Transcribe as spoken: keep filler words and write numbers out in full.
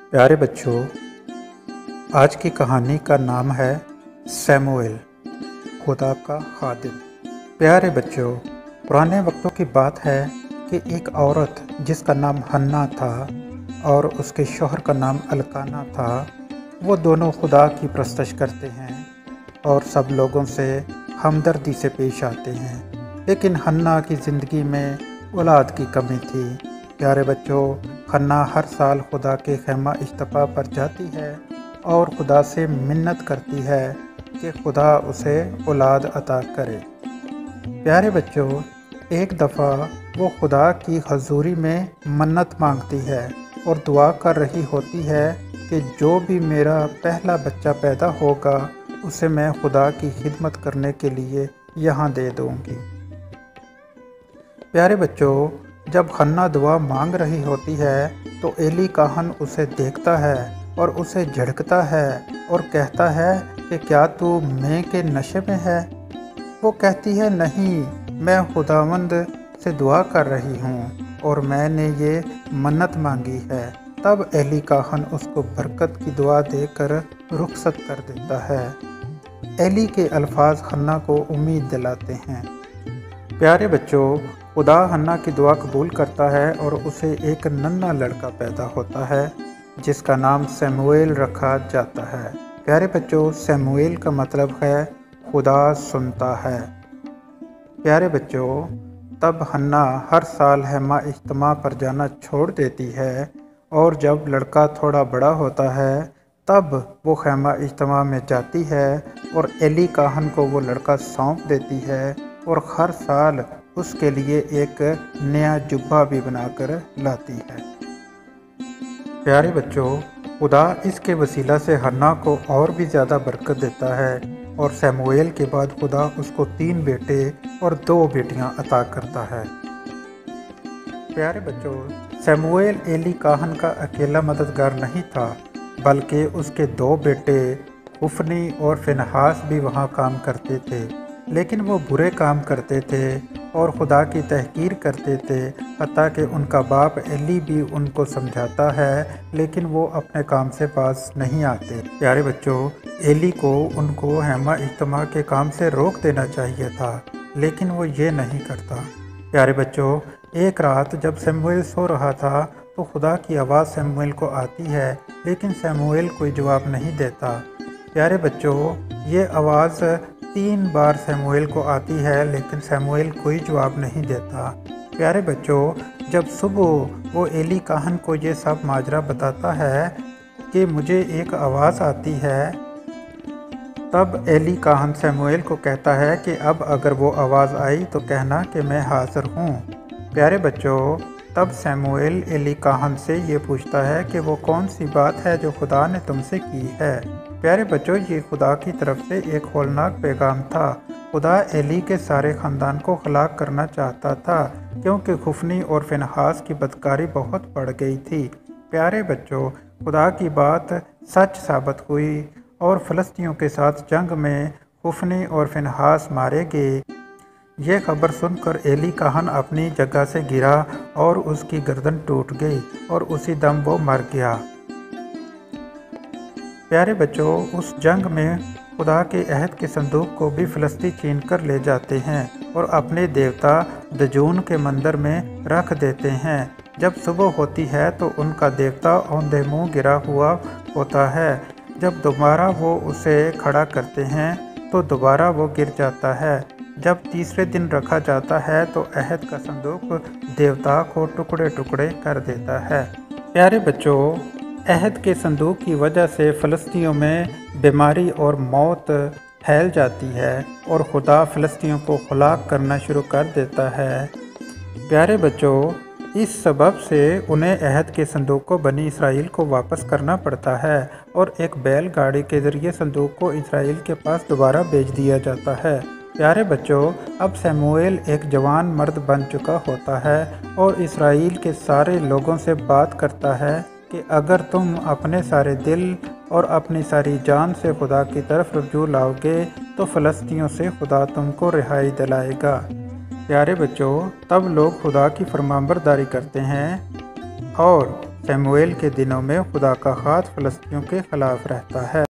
प्यारे बच्चों, आज की कहानी का नाम है सैमुएल, खुदा का खादिम। प्यारे बच्चों, पुराने वक्तों की बात है कि एक औरत जिसका नाम हन्ना था और उसके शौहर का नाम अल्काना था, वो दोनों खुदा की प्रस्तश करते हैं और सब लोगों से हमदर्दी से पेश आते हैं। लेकिन हन्ना की ज़िंदगी में औलाद की कमी थी। प्यारे बच्चों, हन्ना हर साल खुदा के खैमा इज्तिमा पर जाती है और खुदा से मिन्नत करती है कि खुदा उसे औलाद अता करे। प्यारे बच्चों, एक दफ़ा वो खुदा की हजूरी में मन्नत मांगती है और दुआ कर रही होती है कि जो भी मेरा पहला बच्चा पैदा होगा उसे मैं खुदा की खिदमत करने के लिए यहाँ दे दूँगी। प्यारे बच्चों, जब हन्ना दुआ मांग रही होती है तो एली काहन उसे देखता है और उसे झिड़कता है और कहता है कि क्या तू मैं के नशे में है। वो कहती है, नहीं, मैं खुदावंद से दुआ कर रही हूँ और मैंने ये मन्नत मांगी है। तब एली काहन उसको बरकत की दुआ देकर रुखसत कर देता है। एली के अल्फाज हन्ना को उम्मीद दिलाते हैं। प्यारे बच्चों, खुदा हन्ना की दुआ कबूल करता है और उसे एक नन्हा लड़का पैदा होता है जिसका नाम सैमुएल रखा जाता है। प्यारे बच्चों, सैमुएल का मतलब है खुदा सुनता है। प्यारे बच्चों, तब हन्ना हर साल खैमा इज्तिमा पर जाना छोड़ देती है और जब लड़का थोड़ा बड़ा होता है तब वो खैमा इज्तिमा में जाती है और एली काहन को वो लड़का सौंप देती है और हर साल उसके लिए एक नया जुब्बा भी बनाकर लाती है। प्यारे बच्चों, खुदा इसके वसीला से हन्ना को और भी ज़्यादा बरकत देता है और सैमुएल के बाद खुदा उसको तीन बेटे और दो बेटियां अता करता है। प्यारे बच्चों, सैमुएल एली काहन का अकेला मददगार नहीं था, बल्कि उसके दो बेटे हुफनी और फिनहास भी वहाँ काम करते थे। लेकिन वो बुरे काम करते थे और खुदा की तहकीर करते थे। हत्ता कि उनका बाप एली भी उनको समझाता है, लेकिन वो अपने काम से पास नहीं आते। प्यारे बच्चों, एली को उनको खैमा इज्तिमा के काम से रोक देना चाहिए था, लेकिन वो ये नहीं करता। प्यारे बच्चों, एक रात जब सैमुएल सो रहा था तो खुदा की आवाज़ सैमुएल को आती है, लेकिन सैमुएल कोई जवाब नहीं देता। प्यारे बच्चों, ये आवाज़ तीन बार सैमुएल को आती है, लेकिन सैमुएल कोई जवाब नहीं देता। प्यारे बच्चों, जब सुबह वो एली काहन को ये सब माजरा बताता है कि मुझे एक आवाज़ आती है, तब एली काहन सैमुएल को कहता है कि अब अगर वो आवाज़ आई तो कहना कि मैं हाज़िर हूँ। प्यारे बच्चों, तब सैमुएल एली काहन से ये पूछता है कि वो कौन सी बात है जो खुदा ने तुमसे की है। प्यारे बच्चों, ये खुदा की तरफ से एक होलनाक पैगाम था। खुदा एली के सारे ख़ानदान को हलाक करना चाहता था क्योंकि खुफनी और फिनहास की बदकारी बहुत बढ़ गई थी। प्यारे बच्चों, खुदा की बात सच साबित हुई और फ़लस्तीनियों के साथ जंग में खुफनी और फिनहास मारे गए। यह खबर सुनकर एली काहन अपनी जगह से गिरा और उसकी गर्दन टूट गई और उसी दम वो मर गया। प्यारे बच्चों, उस जंग में खुदा के अहद के संदूक को भी फ़लस्तीन छीन कर ले जाते हैं और अपने देवता दजून के मंदिर में रख देते हैं। जब सुबह होती है तो उनका देवता औंधे मुँह गिरा हुआ होता है। जब दोबारा वो उसे खड़ा करते हैं तो दोबारा वो गिर जाता है। जब तीसरे दिन रखा जाता है तो अहद का संदूक देवता को टुकड़े टुकड़े कर देता है। प्यारे बच्चों, अहद के संदूक की वजह से फ़लस्तीनियों में बीमारी और मौत फैल जाती है और खुदा फ़लस्तीनियों को हलाक करना शुरू कर देता है। प्यारे बच्चों, इस सबब से उन्हें अहद के संदूक को बनी इसराइल को वापस करना पड़ता है और एक बैलगाड़ी के ज़रिए संदूक को इसराइल के पास दोबारा भेज दिया जाता है। प्यारे बच्चों, अब सैमुएल एक जवान मर्द बन चुका होता है और इसराइल के सारे लोगों से बात करता है कि अगर तुम अपने सारे दिल और अपनी सारी जान से खुदा की तरफ रुजू लाओगे तो फ़लस्तीनियों से खुदा तुमको रिहाई दिलाएगा। प्यारे बच्चों, तब लोग खुदा की फरमाबरदारी करते हैं और शमूएल के दिनों में खुदा का हाथ फलस्तियों के खिलाफ रहता है।